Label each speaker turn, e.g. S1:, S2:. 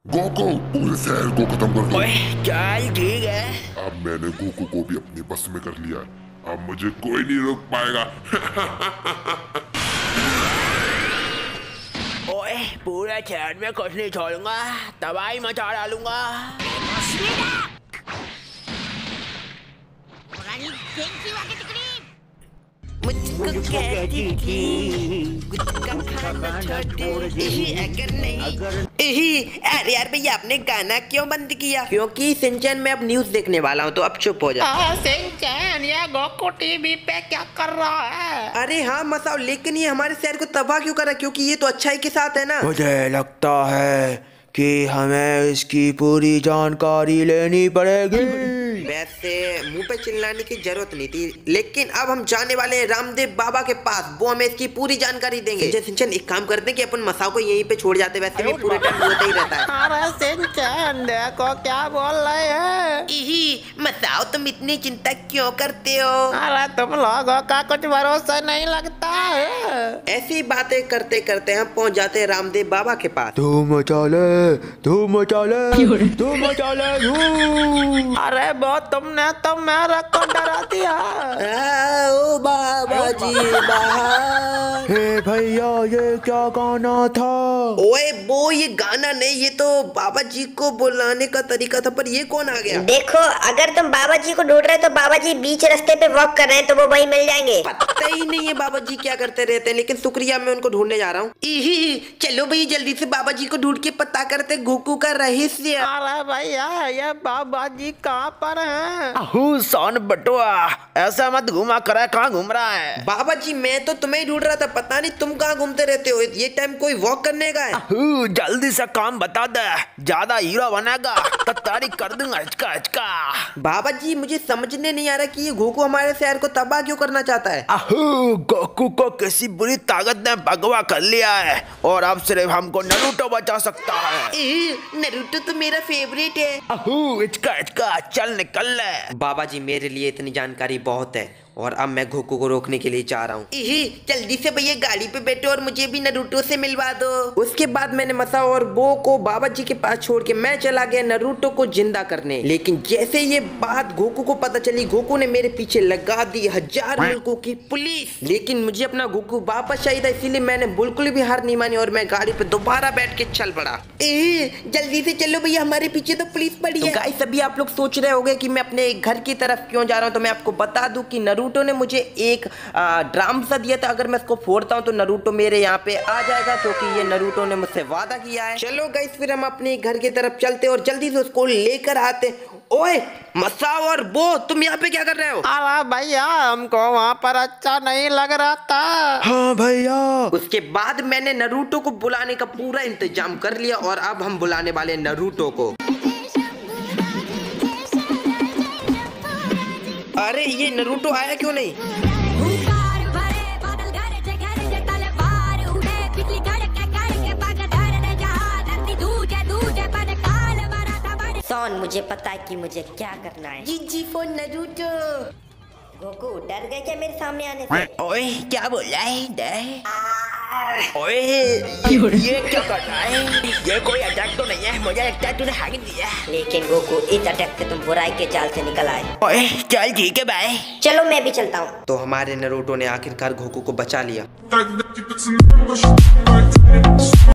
S1: Goku पूरे शहर को खत्म कर दो।
S2: चल ठीक है।
S1: अब मैंने गोकू को भी अपने बस में कर लिया। अब मुझे कोई नहीं रोक पाएगा।
S2: ओए पूरे शहर में कुछ नहीं छोड़ूंगा, तबाही मचा डालूंगा। मुझको कहती थी गुटखा खाना छोड़ दे अगर नहीं। अरे यार भैया आपने गाना क्यों बंद किया? क्योंकि सिंचन में अब न्यूज देखने वाला हूँ, तो अब चुप हो जा।
S3: सिंचन ये गोकू टीवी पे क्या कर रहा है?
S2: अरे हाँ मसाओ, लेकिन ये हमारे शहर को तबाह क्यों कर रहा है? क्योंकि ये तो अच्छाई के साथ है ना।
S4: मुझे लगता है कि हमें इसकी पूरी जानकारी लेनी पड़ेगी।
S2: वैसे मुंह पे चिल्लाने की जरूरत नहीं थी, लेकिन अब हम जाने वाले हैं रामदेव बाबा के पास। वो हमें इसकी पूरी जानकारी देंगे। सिंचन एक काम करते हैं कि अपन मसाओ को यहीं पे छोड़ जाते, वैसे भी पूरे टाइम होता ही रहता है।
S3: अरे सिंचन देखो क्या बोल रहे हैं।
S2: मसाओ तुम इतनी चिंता क्यों करते हो?
S3: अरे तुम लोगों का कुछ भरोसा नहीं लगता है।
S2: ऐसी बातें करते करते हम पहुंच जाते हैं रामदेव बाबा के पास।
S4: तू मचा ले।
S3: अरे बहुत तुमने तो मेरे को डरा दिया।
S2: ओ बाबा जी बाहर।
S4: हे भैया ये क्या गाना था?
S2: ओए वो ये गाना नहीं, ये तो बाबा जी को बुलाने का तरीका था। पर ये कौन आ गया?
S5: देखो अगर तुम बाबा जी को ढूंढ रहे हो तो बाबा जी बीच रास्ते पे वॉक कर रहे हैं, तो वो वहीं मिल जाएंगे।
S2: पता ही नहीं है बाबा जी क्या करते रहते हैं, लेकिन शुक्रिया मैं उनको ढूंढने जा रहा हूँ। चलो भैया जल्दी से बाबा जी को ढूंढ के पता करते गोकू का रहस्य।
S3: अरे भैया ये बाबा जी कहाँ पर हैं?
S4: सोन बटुआ ऐसा मत घुमा करे, कहाँ घूम रहा है?
S2: बाबा जी मैं तो तुम्हें ही ढूंढ रहा था, पता नहीं तुम कहाँ घूमते रहते हो। ये टाइम कोई वॉक करने का है?
S4: जल्दी से काम बता दे, ज्यादा हीरो बनेगा तो तारीख कर दूंगा। हचका
S2: बाबा जी मुझे समझने नहीं आ रहा कि ये गोकू हमारे शहर को तबाह क्यों करना चाहता है।
S4: गोकू को किसी बुरी ताकत ने भगवा कर लिया है और अब सिर्फ हमको नरूटो बचा सकता है।
S2: नरूटो तो मेरा फेवरेट है।
S4: इचका चल निकल ले।
S2: बाबा जी मेरे लिए इतनी जानकारी बहुत है और अब मैं गोकू को रोकने के लिए जा रहा हूँ। जल्दी से भैया गाड़ी पे बैठो और मुझे भी नरूटो से मिलवा दो। उसके बाद मैंने मसाओ और बो को बाबा जी के पास छोड़ के मैं चला गया नरूटो को जिंदा करने। लेकिन जैसे ये बात गोकू को पता चली, गोकू ने मेरे पीछे लगा दी 1000 मुल्कों की पुलिस। लेकिन मुझे अपना गोकू वापस चाहिए था, इसीलिए मैंने बिल्कुल भी हार नहीं मानी और मैं गाड़ी पे दोबारा बैठ के चल पड़ा। जल्दी से चलो भैया, हमारे पीछे तो पुलिस पड़ी है। गाइस अभी आप लोग सोच रहे होंगे कि मैं अपने घर की तरफ क्यों जा रहा हूँ, तो मैं आपको बता दूं कि नरूटो ने मुझे एक ड्राम सा दिया था। अगर मैं इसको फोड़ता हूँ तो नरूटो मेरे यहाँ पे आ जाएगा, क्योंकि ये नरूटो ने मुझसे वादा किया है। चलो गाइस फिर हम अपने घर की तरफ चलते और जल्दी से उसको लेकर आते। ओए मसाओ और बो तुम यहाँ पे क्या कर रहे हो?
S3: अरे भैया हमको वहाँ पर अच्छा नहीं लग रहा था।
S4: हाँ भैया।
S2: उसके बाद मैंने नरूटो को बुलाने का पूरा इंतजाम कर लिया और अब हम बुलाने वाले नरूटो को। अरे ये नरूटो आया क्यों नहीं?
S5: सोन मुझे पता है कि मुझे क्या करना है।
S2: जी फोन नरूटो।
S5: गोकू डर गए क्या मेरे सामने आने से?
S2: ओए क्या बोल रहा है? ओए ये क्या कर रहा है? ये कोई अटैक तो नहीं है, मुझे लगता है तूने हैक दिया।
S5: लेकिन गोकू इस अटैक से तुम बुराई के जाल से निकल आए।
S2: ओए चल ठीक है बाय।
S5: चलो मैं भी चलता हूँ।
S2: तो हमारे नरूटो ने आखिरकार गोकू को बचा लिया।